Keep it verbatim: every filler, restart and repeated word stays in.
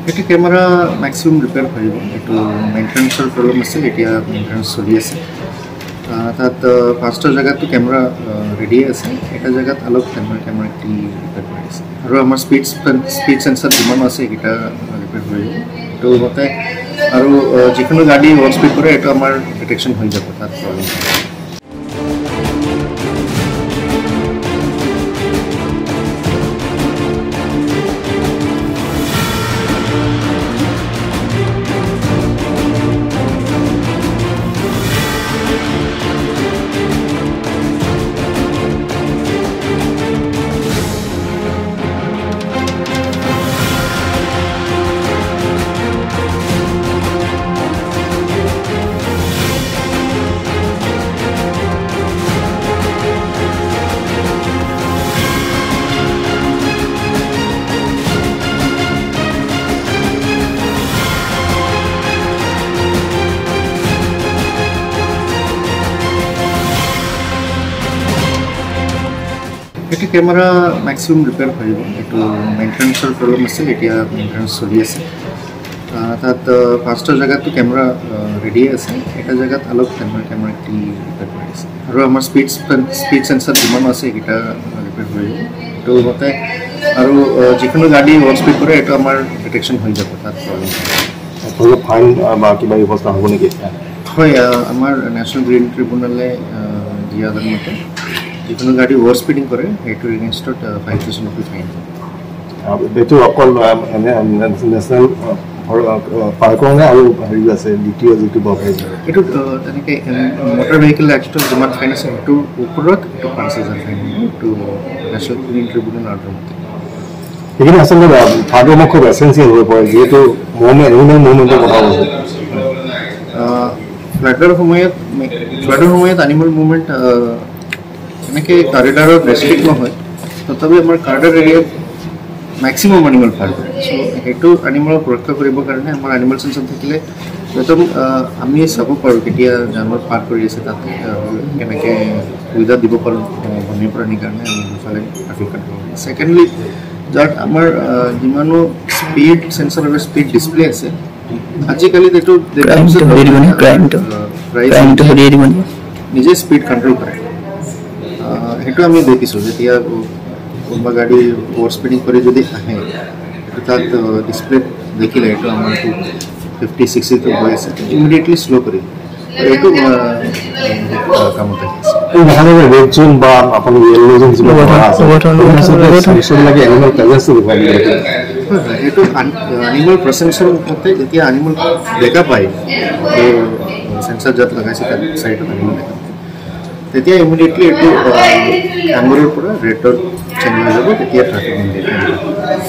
এটা camera maximum repair হয়ে যাব একটু মেইনটেনেন্সৰ প্ৰব্লেম আছে এতিয়া মেইনটেনেন্স চলি আছে তাত পাঁচটা জায়গাত তো ক্যামেরা রেডি আছে এটা জায়গাত অলপ ক্যামেরা ক্যামেরা কি রিপেয়ার কৰি আছে আৰু আমাৰ স্পিড স্পিড সেন্সর যিমান আছে এটা রিপেয়ার হৈ যাব তো মতে আৰু যিকোনো গাড়ী ওভাৰ স্পিড কৰে এটা আমাৰ ডিটেকশন হৈ যাব তাত প্ৰব্লেম এটা ক্যামেরা ম্যাক্সিমাম রিপেয়ার হৈ যাব একটু মেইনটেনেন্সৰ প্ৰব্লেম আছে এতিয়া মেইনটেনেন্স চলি আছে তাত পাঁচটা জায়গাত তো ক্যামেরা রেডি আছে এটা জায়গাত অলপ ক্যামেরা ক্যামেরা কি রিপেয়ার কৰি আছে আৰু আমাৰ স্পিড স্পিড সেন্সর যিমান আছে এটা রিপেয়ার হৈ যাব তো মতে আৰু যিকোনো গাড়ী ওভাৰ স্পিড কৰে এটা আমাৰ ডিটেকশন হৈ যাব তাত প্ৰব্লেম হয় ফাইন বা কিবা ব্যৱস্থা হ'ব নেকি হয় আমাৰ ন্যাশনাল গ্ৰীণ ট্ৰিব্যুনালে দিয়া মতে যিকোনো গাড়ী ওভাৰ স্পিডিং কৰে এইটো এগেইনষ্টত ফাইভ থাউজেণ্ড ৰুপি ফাইন এইটো অকল নেশ্যনেল পাৰ্কৰ নে আৰু হেৰি আছে দ্বিতীয় যিটো বহাই এইটো তেনেকৈ মটৰ ভেহিকেল এক্টৰ যিমান ফাইন আছে সেইটোৰ ওপৰত এইটো পাঁচ হাজাৰ ফাইন এইটো নেশ্যনেল গ্ৰীণ ট্ৰিব্যুনেল অৰ্ডাৰ মতে এইখিনি আচলতে ফাৰ্ডৰ মুখ খুব এচেঞ্চিয়েল হৈ পৰে যিহেতু মুভমেণ্ট এনিমেল মুভমেণ্টৰ কথা কৈছে ফ্লাডৰ সময়ত ফ্লাডৰ সময়ত এনিমেল মুভমেণ্ট এনেকে করিডোৰত ৰেষ্ট্ৰিক্ট নহয় তথাপি আমাৰ করিডোৰ এৰিয়াত ম্যাক্সিমাম এনিমেল পাৰ কৰে সো হেতু এনিমেলক সুৰক্ষা কৰিবৰ কাৰণে আমাৰ এনিমেল সেন্সৰ থাকিলে প্ৰথম আমি চাব পাৰোঁ কেতিয়া জানৰ পাৰ কৰি আছে তাত কেনেকৈ সুবিধা দিব পাৰোঁ বন্যপ্ৰাণীৰ কাৰণে আমি দুফালে ট্ৰাফিক কণ্ট্ৰল সেকেণ্ডলি যাত আমাৰ যিমানো স্পীড সেন্সৰ আৰু স্পীড ডিসপ্লে আছে আজিকালি এইটো নিজে স্পীড কণ্ট্ৰল কৰে সেইটো আমি দেখিছোঁ যেতিয়া কোনোবা গাড়ী ওভাৰ স্পিডিং কৰি যদি আহে তাত ডিসপ্লে দেখিলে এইটো আমাৰ ফিফটি ছিক্সটিটো গৈ আছে ইমিডিয়েটলি শ্ল' কৰি এইটো কামত আহিছে ৰেড জোন বা আপুনি য়েল্লো জোন এইটো এনিমেল প্ৰচেঞ্চৰ মতে যেতিয়া এনিমেল দেখা পায় চেঞ্চাৰ য'ত লগাইছে তাত চাইডত এনিমেল দেখা তেতিয়া ইমিডিয়েটলি এইটো এম্বুৰৰ পৰা ৰেডত চেঞ্জ হৈ যাব তেতিয়া ট্ৰাফিক